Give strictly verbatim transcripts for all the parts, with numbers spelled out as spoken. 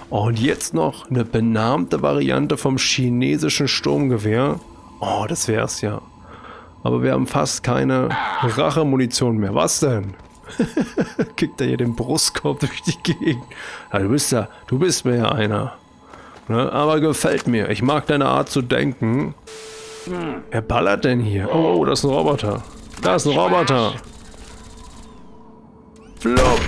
Oh, und jetzt noch eine benannte Variante vom chinesischen Sturmgewehr. Oh, das wär's ja. Aber wir haben fast keine Rachemunition mehr. Was denn? Kickt er hier den Brustkorb durch die Gegend. Ja, du bist ja, du bist mir ja einer. Ne? Aber gefällt mir. Ich mag deine Art zu denken. Wer ballert denn hier? Oh, oh, das ist ein Roboter. Da ist ein Roboter. Flop.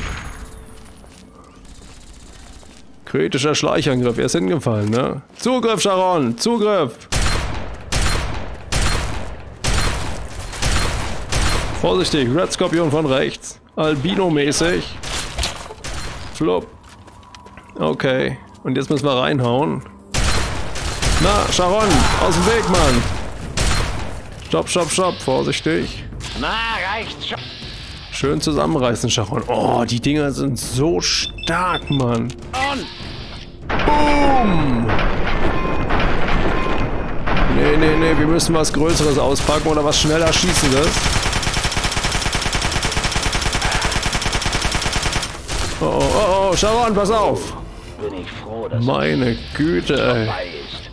Kritischer Schleichangriff. Er ist hingefallen, ne? Zugriff, Sharon! Zugriff! Vorsichtig, Red Scorpion von rechts. Albino-mäßig. Flop. Okay. Und jetzt müssen wir reinhauen. Na, Sharon! Aus dem Weg, Mann! Stopp, stopp, stopp. Vorsichtig. Na, reicht schon. Schön zusammenreißen, Sharon. Oh, die Dinger sind so stark, Mann. Und Boom! Nee, nee, nee, wir müssen was Größeres auspacken oder was schneller Schießendes. Oh, oh, oh, oh, Sharon, pass auf! bin ich froh, dass Meine Güte, ey. vorbei ist.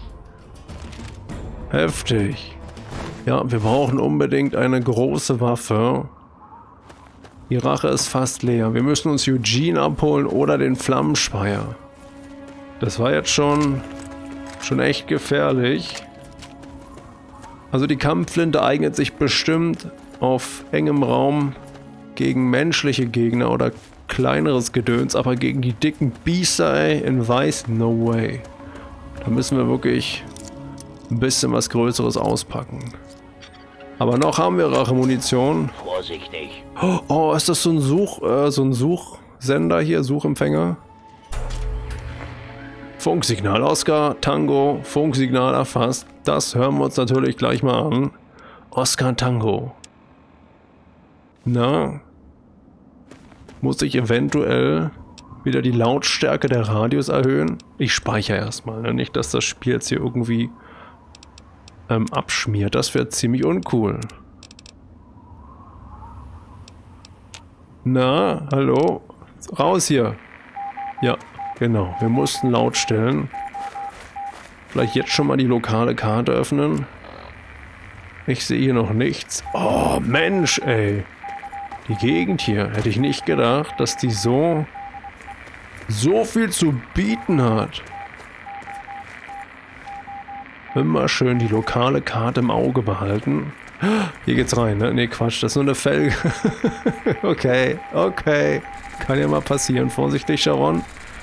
Heftig. Ja, wir brauchen unbedingt eine große Waffe. Die Rache ist fast leer. Wir müssen uns Eugene abholen oder den Flammenspeier. Das war jetzt schon, schon echt gefährlich. Also die Kampfflinte eignet sich bestimmt auf engem Raum gegen menschliche Gegner oder kleineres Gedöns, aber gegen die dicken Biester, ey, in weiß, no way. Da müssen wir wirklich ein bisschen was Größeres auspacken. Aber noch haben wir Rachemunition. Vorsichtig. Oh, oh, ist das so ein Such, äh, so ein Suchsender hier, Suchempfänger? Funksignal, Oscar, Tango, Funksignal erfasst. Das hören wir uns natürlich gleich mal an. Oscar Tango. Na? Muss ich eventuell wieder die Lautstärke der Radios erhöhen? Ich speichere erstmal, ne? Nicht, dass das Spiel jetzt hier irgendwie ähm, abschmiert. Das wäre ziemlich uncool. Na, hallo? Raus hier. Ja, genau. Wir mussten laut stellen. Vielleicht jetzt schon mal die lokale Karte öffnen. Ich sehe hier noch nichts. Oh, Mensch, ey. Die Gegend hier. Hätte ich nicht gedacht, dass die so... so viel zu bieten hat. Immer schön die lokale Karte im Auge behalten. Hier geht's rein, ne? Ne, Quatsch, das ist nur eine Felge. Okay, okay. Kann ja mal passieren. Vorsichtig, Sharon.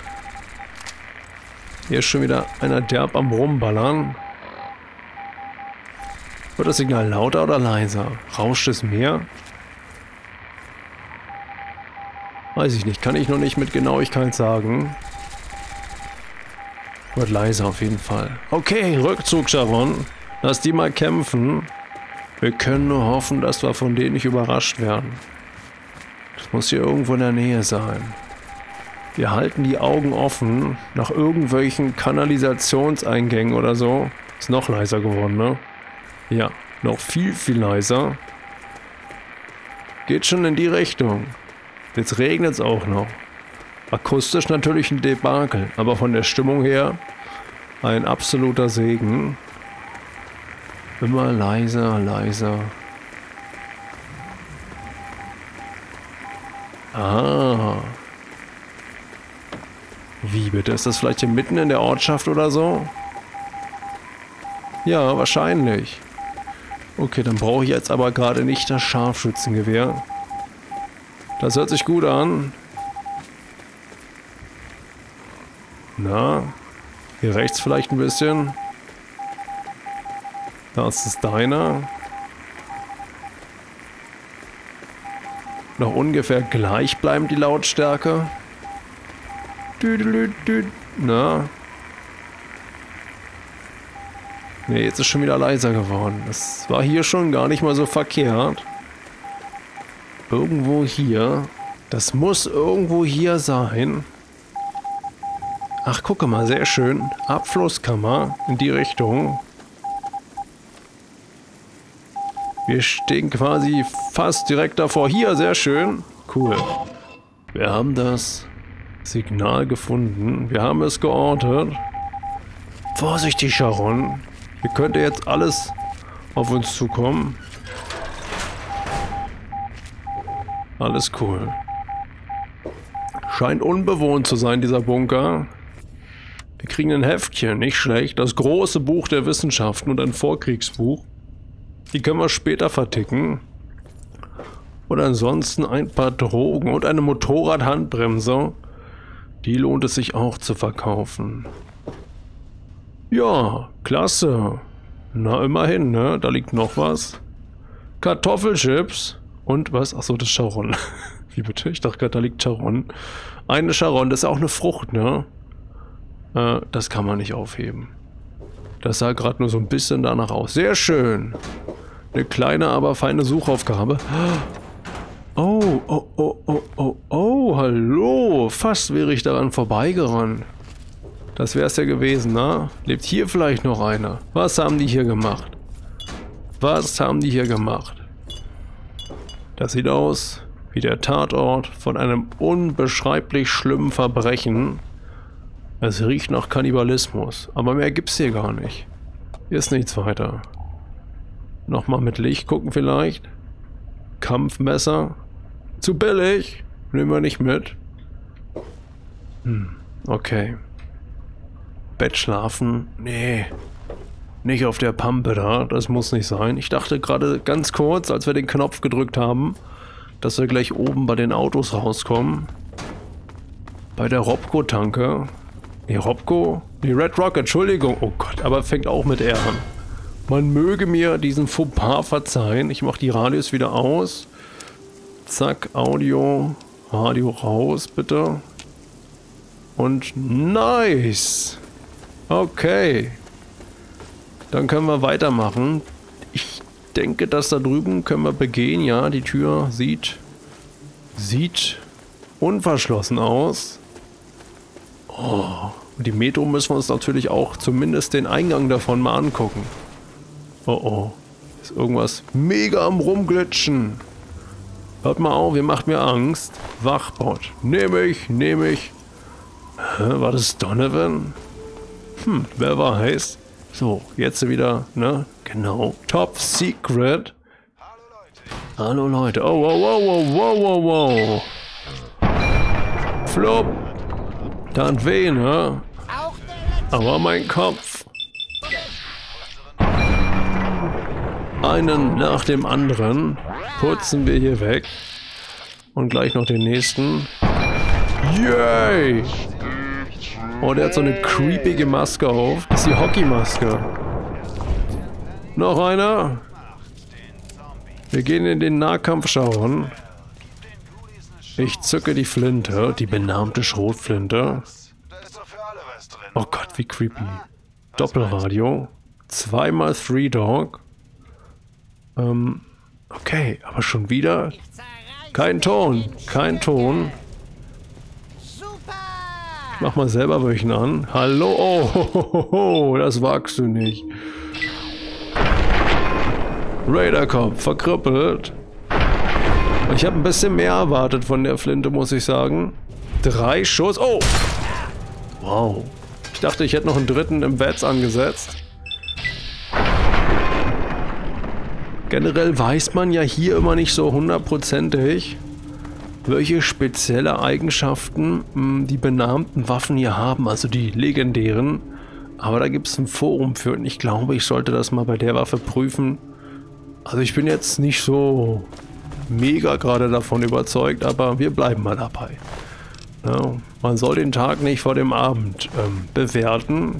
Hier ist schon wieder einer derb am Rumballern. Wird das Signal lauter oder leiser? Rauscht es mehr? Weiß ich nicht. Kann ich noch nicht mit Genauigkeit sagen. Wird leiser auf jeden Fall. Okay, Rückzug, Sharon. Lass die mal kämpfen. Wir können nur hoffen, dass wir von denen nicht überrascht werden. Das muss hier irgendwo in der Nähe sein. Wir halten die Augen offen nach irgendwelchen Kanalisationseingängen oder so. Ist noch leiser geworden, ne? Ja, noch viel, viel leiser. Geht schon in die Richtung. Jetzt regnet es auch noch. Akustisch natürlich ein Debakel, aber von der Stimmung her ein absoluter Segen. Immer leiser, leiser. Ah. Wie bitte? Ist das vielleicht hier mitten in der Ortschaft oder so? Ja, wahrscheinlich. Okay, dann brauche ich jetzt aber gerade nicht das Scharfschützengewehr. Das hört sich gut an. Na, hier rechts vielleicht ein bisschen. Das ist deiner. Noch ungefähr gleich bleiben die Lautstärke. Na. Ne, jetzt ist schon wieder leiser geworden. Das war hier schon gar nicht mal so verkehrt. Irgendwo hier. Das muss irgendwo hier sein. Ach, gucke mal, sehr schön. Abflusskammer in die Richtung. Wir stehen quasi fast direkt davor. Hier, sehr schön. Cool. Wir haben das Signal gefunden. Wir haben es geortet. Vorsichtig, Sharon. Hier könnte jetzt alles auf uns zukommen. Alles cool. Scheint unbewohnt zu sein, dieser Bunker. Wir kriegen ein Heftchen, nicht schlecht. Das große Buch der Wissenschaften und ein Vorkriegsbuch. Die können wir später verticken. Und ansonsten ein paar Drogen und eine Motorradhandbremse. Die lohnt es sich auch zu verkaufen. Ja, klasse. Na, immerhin, ne? Da liegt noch was. Kartoffelchips. Und was? Achso, das ist Charon. Wie bitte? Ich dachte gerade, da liegt Charon. Eine Charon, das ist auch eine Frucht, ne? Äh, das kann man nicht aufheben. Das sah gerade nur so ein bisschen danach aus. Sehr schön. Eine kleine, aber feine Suchaufgabe. Oh, oh, oh, oh, oh, oh, hallo. Fast wäre ich daran vorbeigerannt. Das wäre es ja gewesen, ne? Lebt hier vielleicht noch einer? Was haben die hier gemacht? Was haben die hier gemacht? Das sieht aus wie der Tatort von einem unbeschreiblich schlimmen Verbrechen. Es riecht nach Kannibalismus, aber mehr gibt's hier gar nicht. Hier ist nichts weiter. Nochmal mit Licht gucken vielleicht. Kampfmesser. Zu billig. Nehmen wir nicht mit. Hm, okay. Bett schlafen. Nee. Nicht auf der Pampe da. Das muss nicht sein. Ich dachte gerade ganz kurz, als wir den Knopf gedrückt haben, dass wir gleich oben bei den Autos rauskommen. Bei der Robco-Tanke. Nee, Robco? Nee, Red Rocket, Entschuldigung. Oh Gott, aber fängt auch mit R an. Man möge mir diesen Fauxpas verzeihen. Ich mache die Radios wieder aus. Zack, Audio, Radio raus, bitte. Und nice! Okay. Dann können wir weitermachen. Ich denke, dass da drüben können wir begehen. Ja, die Tür sieht, sieht unverschlossen aus. Oh, und die Metro müssen wir uns natürlich auch zumindest den Eingang davon mal angucken. Oh oh, ist irgendwas mega am Rumglitschen. Hört mal auf, ihr macht mir Angst. Wachbot, nehme ich, nehme ich. Hä, war das Donovan? Hm, wer weiß. So, jetzt wieder, ne? Genau. Top Secret. Hallo Leute. Oh, wow, wow, wow, wow, wow, wow. Flop. Dann weh, ne? Aber mein Kopf. Einen nach dem anderen putzen wir hier weg. Und gleich noch den nächsten. Yay! Oh, der hat so eine creepige Maske auf. Das ist die Hockeymaske. Noch einer. Wir gehen in den Nahkampf schauen. Ich zücke die Flinte, die benannte Schrotflinte. Oh Gott, wie creepy. Doppelradio. Zweimal Three Dog. Ähm, okay, aber schon wieder. Kein Ton, kein Ton. Ich mach mal selber welchen an. Hallo, oh, ho, ho, ho, das wagst du nicht. Raiderkopf, verkrüppelt. Ich habe ein bisschen mehr erwartet von der Flinte, muss ich sagen. Drei Schuss. Oh! Wow. Ich dachte, ich hätte noch einen dritten im Wetz angesetzt. Generell weiß man ja hier immer nicht so hundertprozentig, welche spezielle Eigenschaften mh, die benannten Waffen hier haben, also die legendären. Aber da gibt es ein Forum für und ich glaube, ich sollte das mal bei der Waffe prüfen. Also ich bin jetzt nicht so mega gerade davon überzeugt, aber wir bleiben mal dabei. Ja, man soll den Tag nicht vor dem Abend ähm, bewerten.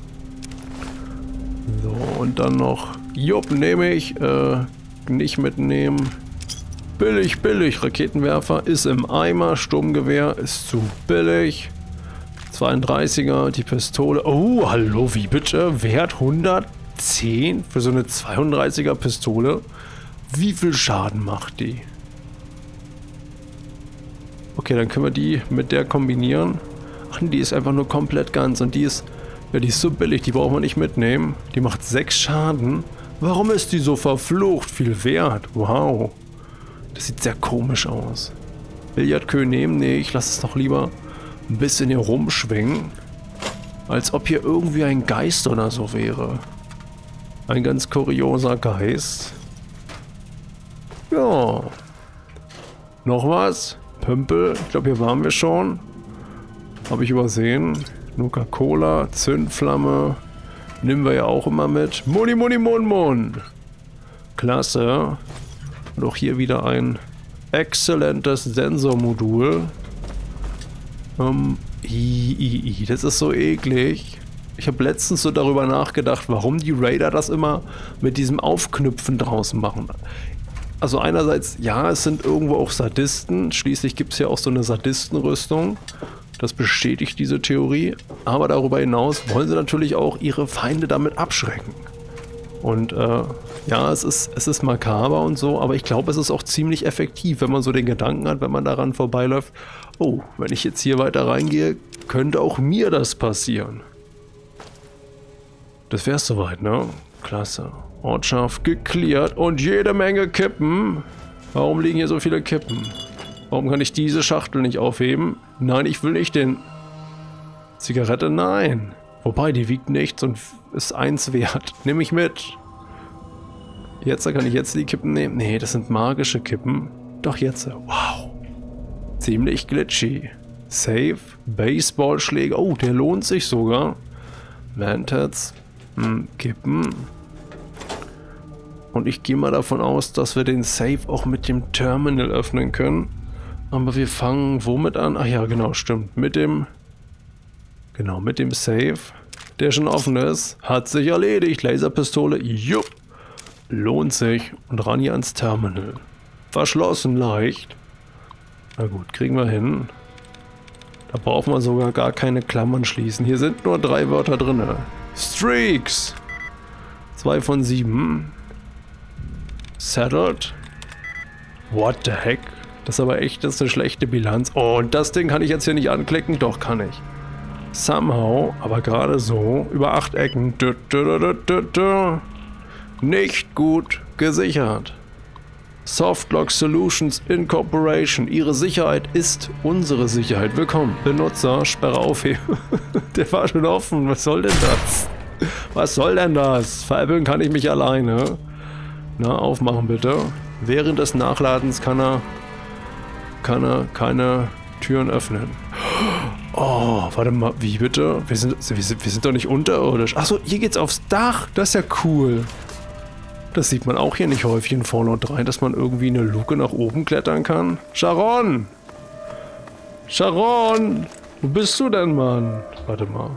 So, und dann noch, jupp, nehme ich, äh, nicht mitnehmen. Billig, billig, Raketenwerfer ist im Eimer, Sturmgewehr ist zu billig. zweiunddreißiger, die Pistole, oh, hallo, wie bitte? Wert hundertzehn für so eine zweiunddreißiger Pistole? Wie viel Schaden macht die? Okay, dann können wir die mit der kombinieren. Ach, die ist einfach nur komplett ganz und die ist, ja, die ist so billig, die brauchen wir nicht mitnehmen. Die macht sechs Schaden. Warum ist die so verflucht viel wert? Wow. Das sieht sehr komisch aus. Billardkö nehmen? Nee, ich lasse es doch lieber ein bisschen hier rumschwingen. Als ob hier irgendwie ein Geist oder so wäre. Ein ganz kurioser Geist. Ja. Noch was? Pümpel. Ich glaube, hier waren wir schon. Habe ich übersehen. Nuka-Cola, Zündflamme. Nehmen wir ja auch immer mit. Muni, Muni, Mun, Mun. Klasse. Und auch hier wieder ein exzellentes Sensormodul. Ähm, i, i, i, das ist so eklig. Ich habe letztens so darüber nachgedacht, warum die Raider das immer mit diesem Aufknüpfen draußen machen. Also einerseits, ja, es sind irgendwo auch Sadisten. Schließlich gibt es ja auch so eine Sadistenrüstung. Das bestätigt diese Theorie. Aber darüber hinaus wollen sie natürlich auch ihre Feinde damit abschrecken. Und äh, ja, es ist, es ist makaber und so, aber ich glaube, es ist auch ziemlich effektiv, wenn man so den Gedanken hat, wenn man daran vorbeiläuft, oh, wenn ich jetzt hier weiter reingehe, könnte auch mir das passieren. Das wär's soweit, ne? Klasse. Ortschaft geklärt und jede Menge Kippen. Warum liegen hier so viele Kippen? Warum kann ich diese Schachtel nicht aufheben? Nein, ich will nicht den... Zigarette? Nein. Wobei, die wiegt nichts und ist eins wert. Nehme ich mit. Jetzt kann ich jetzt die Kippen nehmen. Nee, das sind magische Kippen. Doch jetzt. Wow. Ziemlich glitchy. Safe. Baseballschläger. Oh, der lohnt sich sogar. Lanterns. Hm, Kippen. Und ich gehe mal davon aus, dass wir den Safe auch mit dem Terminal öffnen können. Aber wir fangen womit an? Ach ja, genau, stimmt. Mit dem... Genau, mit dem Safe, der schon offen ist. Hat sich erledigt. Laserpistole. Jupp. Lohnt sich. Und ran hier ans Terminal. Verschlossen leicht. Na gut, kriegen wir hin. Da braucht man sogar gar keine Klammern schließen. Hier sind nur drei Wörter drin. Streaks. Zwei von sieben. Settled. What the heck? Das ist aber echt, das ist eine schlechte Bilanz. Oh, und das Ding kann ich jetzt hier nicht anklicken? Doch, kann ich. Somehow, aber gerade so, über acht Ecken. Du, du, du, du, du, du. Nicht gut gesichert. Softlock Solutions Incorporation. Ihre Sicherheit ist unsere Sicherheit. Willkommen. Benutzer, Sperre aufheben. Der war schon offen. Was soll denn das? Was soll denn das? Veräppeln kann ich mich alleine. Na, aufmachen bitte. Während des Nachladens kann er, kann er keine Türen öffnen. Oh, warte mal, wie bitte? Wir sind, wir sind, wir sind doch nicht unterirdisch. Achso, hier geht's aufs Dach. Das ist ja cool. Das sieht man auch hier nicht häufig in Fallout drei, dass man irgendwie eine Luke nach oben klettern kann. Sharon! Sharon! Wo bist du denn, Mann? Warte mal.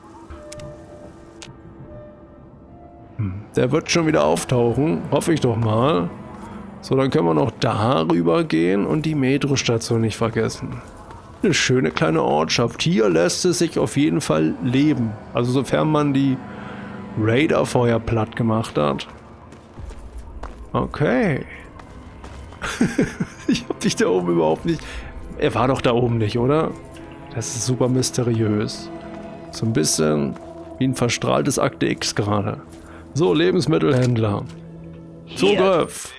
Hm, der wird schon wieder auftauchen. Hoffe ich doch mal. So, dann können wir noch darüber gehen und die Metrostation nicht vergessen. Eine schöne kleine Ortschaft. Hier lässt es sich auf jeden Fall leben. Also sofern man die Raider vorher platt gemacht hat. Okay. Ich hab dich da oben überhaupt nicht... Er war doch da oben nicht, oder? Das ist super mysteriös. So ein bisschen wie ein verstrahltes Akte X gerade. So, Lebensmittelhändler. Zugriff.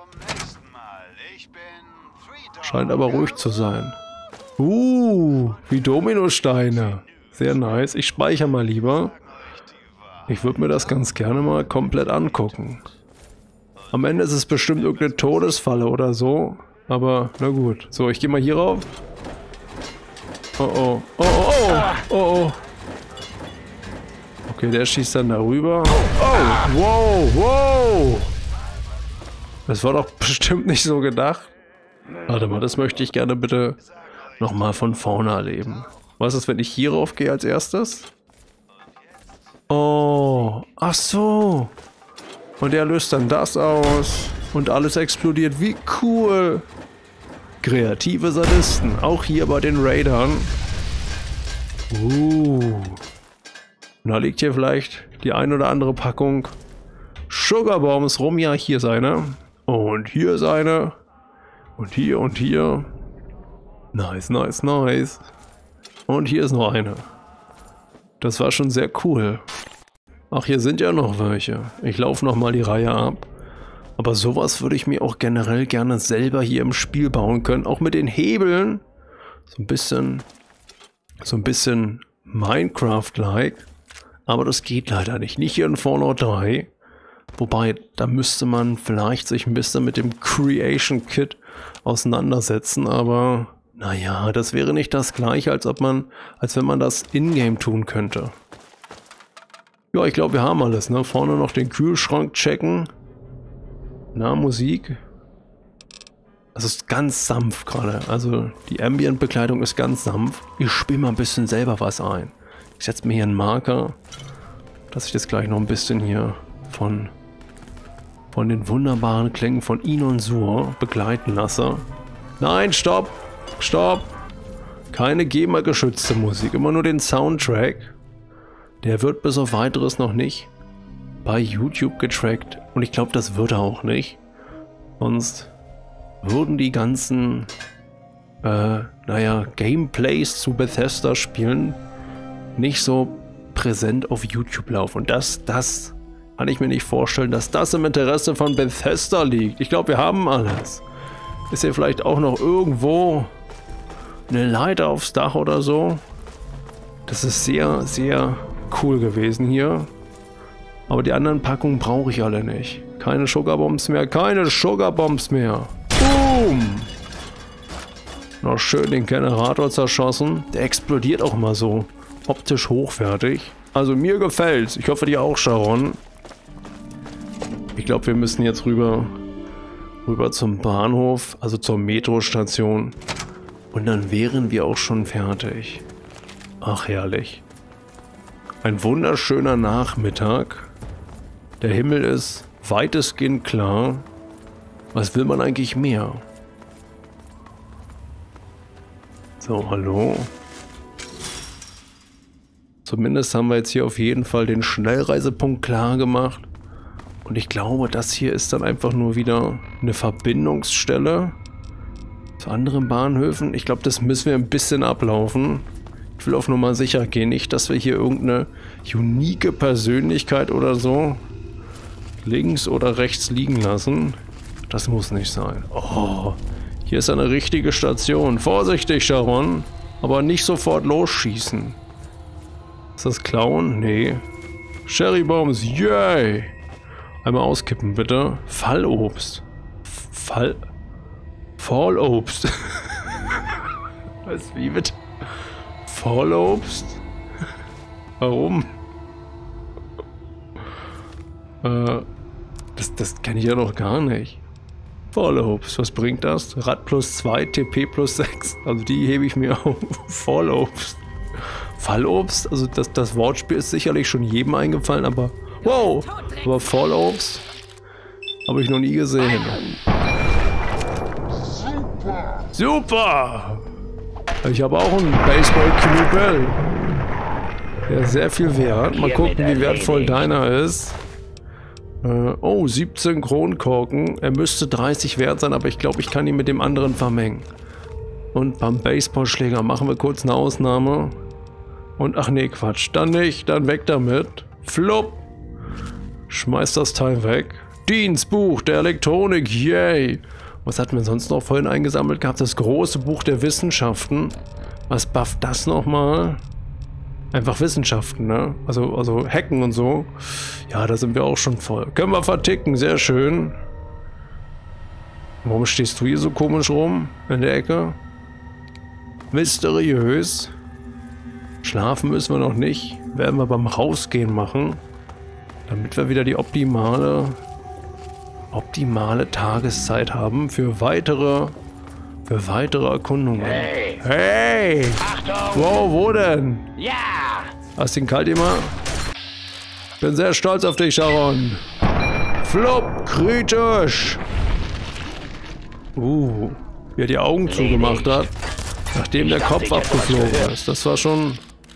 Scheint aber ruhig zu sein. Uh, wie Dominosteine. Sehr nice. Ich speichere mal lieber. Ich würde mir das ganz gerne mal komplett angucken. Am Ende ist es bestimmt irgendeine Todesfalle oder so. Aber, na gut. So, ich gehe mal hier rauf. Oh oh. Oh oh oh. Oh oh. Okay, der schießt dann darüber. Oh, wow, wow. Das war doch bestimmt nicht so gedacht. Warte mal, das möchte ich gerne bitte nochmal von vorne erleben. Was ist, wenn ich hier rauf gehe als erstes? Oh, ach so. Und er löst dann das aus. Und alles explodiert. Wie cool. Kreative Sadisten. Auch hier bei den Raidern. Uh. Und da liegt hier vielleicht die ein oder andere Packung Sugar Bombs rum. Ja, hier ist eine. Und hier ist eine. Und hier und hier. Nice, nice, nice. Und hier ist noch eine. Das war schon sehr cool. Ach, hier sind ja noch welche. Ich laufe nochmal die Reihe ab. Aber sowas würde ich mir auch generell gerne selber hier im Spiel bauen können. Auch mit den Hebeln. So ein bisschen So ein bisschen Minecraft-like. Aber das geht leider nicht. Nicht hier in Fallout drei. Wobei, da müsste man vielleicht sich ein bisschen mit dem Creation Kit auseinandersetzen. Aber naja, das wäre nicht das gleiche, als ob man, als wenn man das in-game tun könnte. Ja, ich glaube, wir haben alles, ne? Vorne noch den Kühlschrank checken. Na, Musik. Es ist ganz sanft gerade. Also die Ambient-Bekleidung ist ganz sanft. Ich spiele mal ein bisschen selber was ein. Ich setze mir hier einen Marker, dass ich das gleich noch ein bisschen hier von, von den wunderbaren Klängen von Inon Sur begleiten lasse. Nein, stopp! Stopp! Keine GEMA-geschützte Musik, immer nur den Soundtrack. Der wird bis auf weiteres noch nicht bei YouTube getrackt. Und ich glaube, das wird er auch nicht. Sonst würden die ganzen, äh, naja, Gameplays zu Bethesda-Spielen nicht so präsent auf YouTube laufen. Und das, das kann ich mir nicht vorstellen, dass das im Interesse von Bethesda liegt. Ich glaube, wir haben alles. Ist hier vielleicht auch noch irgendwo eine Leiter aufs Dach oder so? Das ist sehr, sehr cool gewesen hier. Aber die anderen Packungen brauche ich alle nicht. Keine Sugarbombs mehr, keine Sugarbombs mehr. Boom! Noch schön den Generator zerschossen. Der explodiert auch mal so optisch hochwertig. Also mir gefällt's. Ich hoffe dir auch, Sharon. Ich glaube, wir müssen jetzt rüber, rüber zum Bahnhof, also zur Metrostation. Und dann wären wir auch schon fertig. Ach, herrlich. Ein wunderschöner Nachmittag. Der Himmel ist weitestgehend klar. Was will man eigentlich mehr? So, hallo. Zumindest haben wir jetzt hier auf jeden Fall den Schnellreisepunkt klar gemacht. Und ich glaube, das hier ist dann einfach nur wieder eine Verbindungsstelle zu anderen Bahnhöfen. Ich glaube, das müssen wir ein bisschen ablaufen. Ich will auf Nummer sicher gehen. Nicht, dass wir hier irgendeine unique Persönlichkeit oder so links oder rechts liegen lassen. Das muss nicht sein. Oh, hier ist eine richtige Station. Vorsichtig, Sharon. Aber nicht sofort losschießen. Ist das Klauen? Nee. Cherrybombs, yay! Einmal auskippen, bitte. Fallobst. Fall... Fallobst. Was, wie bitte? Fallobst? Warum? äh, das, das kenne ich ja noch gar nicht. Fallobst, was bringt das? Rad plus zwei, T P plus sechs. Also die hebe ich mir auf. Fallobst. Fallobst, also das, das Wortspiel ist sicherlich schon jedem eingefallen, aber wow, aber Fallobst habe ich noch nie gesehen. Super! Super! Ich habe auch einen Baseball-Knüppel. Der ist sehr viel wert. Mal gucken, wie wertvoll deiner ist. Äh, oh, siebzehn Kronkorken. Er müsste dreißig wert sein, aber ich glaube, ich kann ihn mit dem anderen vermengen. Und beim Baseballschläger machen wir kurz eine Ausnahme. Und ach nee, Quatsch. Dann nicht, dann weg damit. Flupp. Schmeiß das Teil weg. Dienstbuch der Elektronik, yay. Was hatten wir sonst noch vorhin eingesammelt gehabt? Das große Buch der Wissenschaften. Was bufft das nochmal? Einfach Wissenschaften, ne? Also, also Hacken und so. Ja, da sind wir auch schon voll. Können wir verticken, sehr schön. Warum stehst du hier so komisch rum in der Ecke? Mysteriös. Schlafen müssen wir noch nicht. Werden wir beim Rausgehen machen. Damit wir wieder die optimale, optimale Tageszeit haben für weitere, für weitere Erkundungen. Hey! Hey! Achtung! Wow, wo denn? Ja! Hast du den kalt immer? Bin sehr stolz auf dich, Sharon. Flop, kritisch. Uh, wie er die Augen zugemacht hat, nachdem der Kopf abgeflogen ist. Das war schon...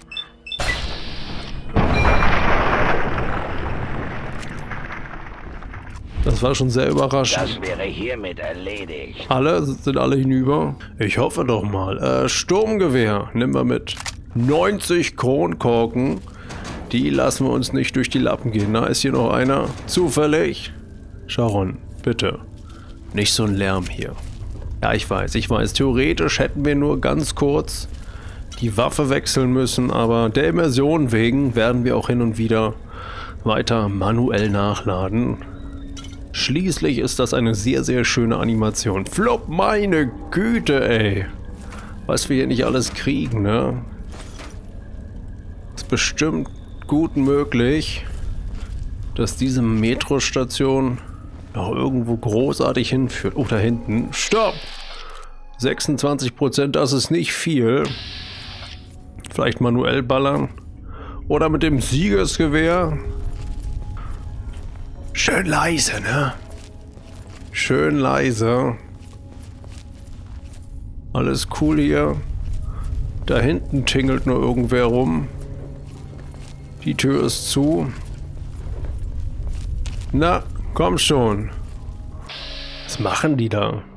Das war schon sehr überraschend. Das wäre hiermit erledigt. Alle? Sind alle hinüber? Ich hoffe doch mal. Äh, Sturmgewehr nehmen wir mit. neunzig Kronkorken. Die lassen wir uns nicht durch die Lappen gehen. Na, ist hier noch einer? Zufällig? Sharon, bitte. Nicht so ein Lärm hier. Ja, ich weiß, ich weiß. Theoretisch hätten wir nur ganz kurz die Waffe wechseln müssen, aber der Immersion wegen werden wir auch hin und wieder weiter manuell nachladen. Schließlich ist das eine sehr, sehr schöne Animation. Flop, meine Güte, ey. Was wir hier nicht alles kriegen, ne? Ist bestimmt gut möglich, dass diese Metrostation noch irgendwo großartig hinführt. Oh, da hinten. Stopp! sechsundzwanzig Prozent, das ist nicht viel. Vielleicht manuell ballern. Oder mit dem Siegesgewehr. Schön leise, ne? Schön leise. Alles cool hier. Da hinten tingelt nur irgendwer rum. Die Tür ist zu. Na, komm schon. Was machen die da?